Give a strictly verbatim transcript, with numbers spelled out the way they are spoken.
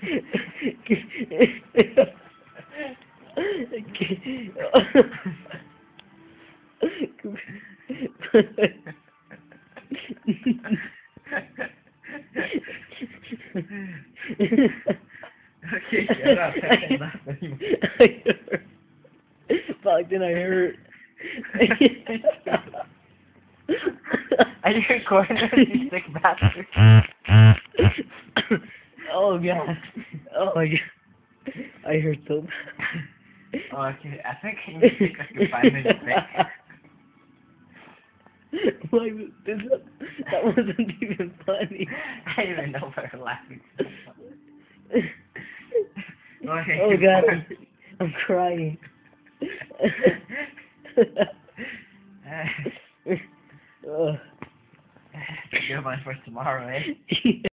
Okay, shut up. I can't laugh anymore. Fuck, then I hurt. Are you recording this, you sick bastard? Oh god. Oh my god. I hurt so bad. Oh, okay, I think I need to take like a five minute break. Why was this? That wasn't even funny. I don't even know if I was laughing. Okay, Oh god, I'm, I'm crying. Good one for tomorrow, eh?